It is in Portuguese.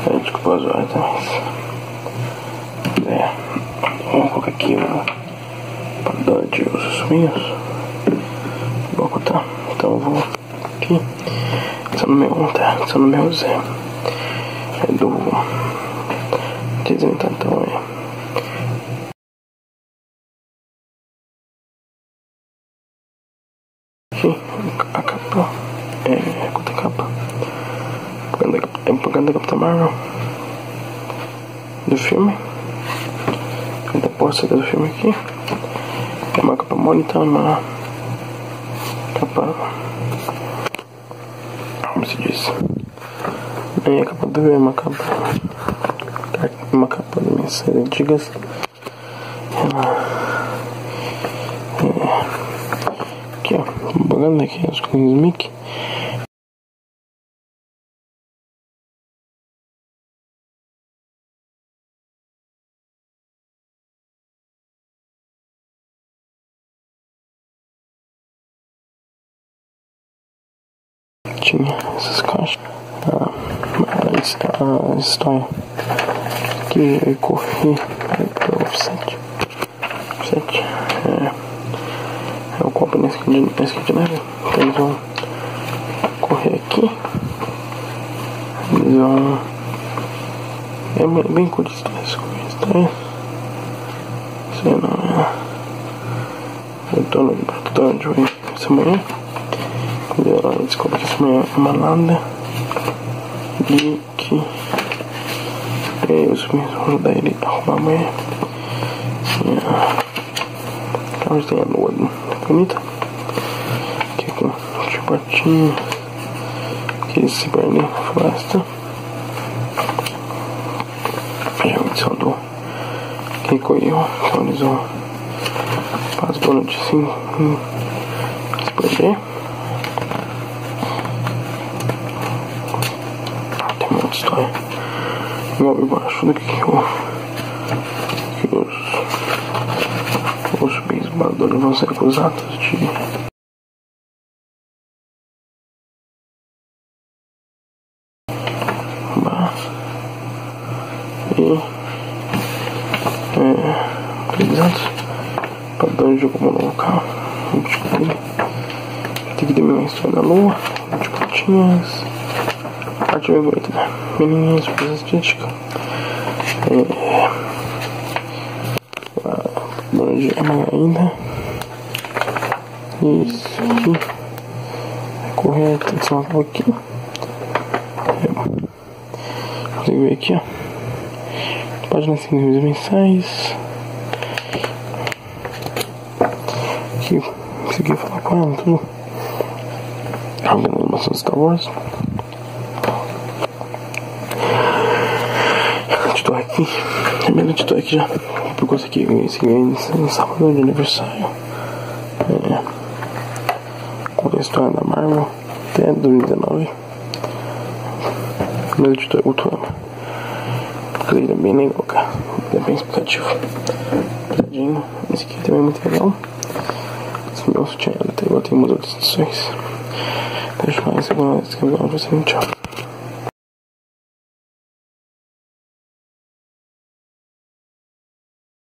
Desculpa as horas também. Vamos colocar aqui o padrão de os minhos. Vou botar. Então eu vou aqui. Esse é o número 1, tá? Esse é o número 0. É do. Dizendo então é. Aqui a capa. Quanto a capa? Propaganda da Capitã Marvel. Do filme. Da porta do filme aqui. É uma capa monitor, uma capa. Como se diz? É a capa do filme, uma capa de minhas séries antigas. Aqui ó, propaganda aqui, as coisas Mickey. Tinha essas caixas. A história que eu corri para o offset. É o copo nesse aqui de neve. Então eles vão correr aqui. Eles vão. É bem curto isso aí. Isso aí não é. Eu tô no produtor de hoje essa manhã. Eu descobri que isso é uma nada. E que eu mesmo vou ajudar ele a arrumar amanhã. Onde tem a lua bonita. Aqui com chicotinho. Aqui esse barulho na floresta. Já a edição do que colheu. Então eles vão para as bolas de sim se perder. Tem uma outra história. Igual embaixo do que os beisboladores vão ser acusados de roubar e utilizados para dar um jogo no local. Tem que terminar a história da lua, de patinhas, parte bem bonita, né? Menininhas, coisa estética. De amanhã ainda. Isso aqui. Correr, tem que ser uma capa aqui. Consegue ver aqui, ó. Página 5 mensais. Aqui, consegui falar com ela, tudo. Alguma animação Star Wars. Editor aqui. É meu editor aqui já. Eu consegui esse no sábado de aniversário. Com a história da Marvel até 2019. Meu editor é Ultrama. Ele é bem legal, cara. Ele é bem explicativo. Pesadinho. Esse aqui também é muito legal. Esse meu sutiã até agora tem umas outras edições. Deixa eu mais segunda vez que eu vou você. Tchau.